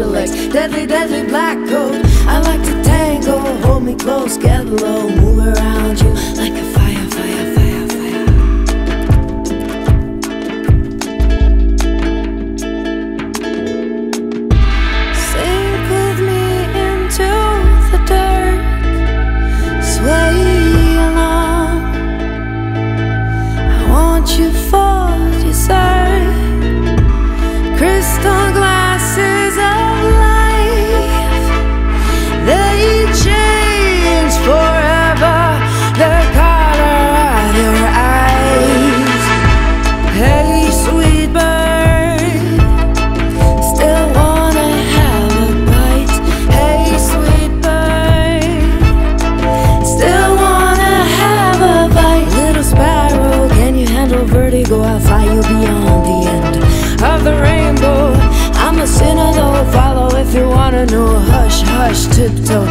your legs. Deadly, deadly black coat. I like to tango, hold me close, get low, move around you like a fire, fire, fire, fire. Sink with me into the dark, sway along. I want you for dessert. Crystal glasses of life, they change forever the color of your eyes. Hey, sweet bird, still wanna have a bite. Hey, sweet bird, still wanna have a bite. Little sparrow, can you handle vertigo? I'll fly you beyond the end of the rainbow. I'm a sinner though, follow if you wanna know. Hush, hush, tiptoe,